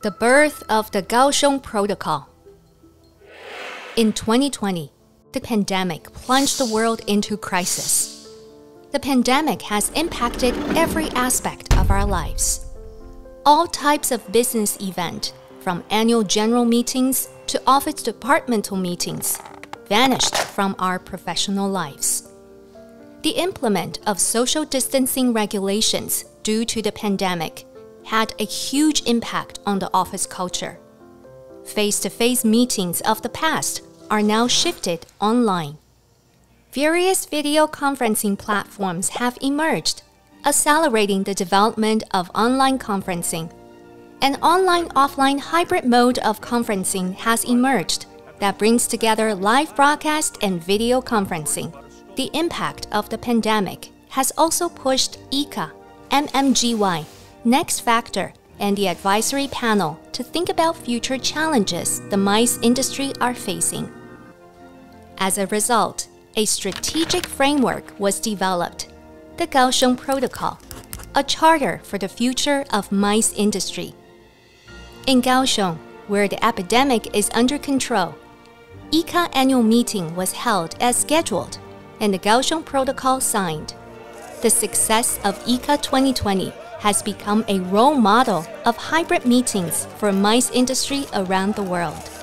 The birth of the Kaohsiung Protocol. In 2020, the pandemic plunged the world into crisis. The pandemic has impacted every aspect of our lives. All types of business events, from annual general meetings to office departmental meetings, vanished from our professional lives. The implement of social distancing regulations due to the pandemic had a huge impact on the office culture. Face-to-face meetings of the past are now shifted online. Various video conferencing platforms have emerged, accelerating the development of online conferencing. An online-offline hybrid mode of conferencing has emerged that brings together live broadcast and video conferencing. The impact of the pandemic has also pushed ICCA, MMGY, Next Factor, and the advisory panel to think about future challenges the MICE industry are facing. As a result, a strategic framework was developed, the Kaohsiung Protocol, a charter for the future of MICE industry. In Kaohsiung, where the epidemic is under control, ICCA annual meeting was held as scheduled and the Kaohsiung Protocol signed. The success of ICCA 2020 has become a role model of hybrid meetings for MICE industry around the world.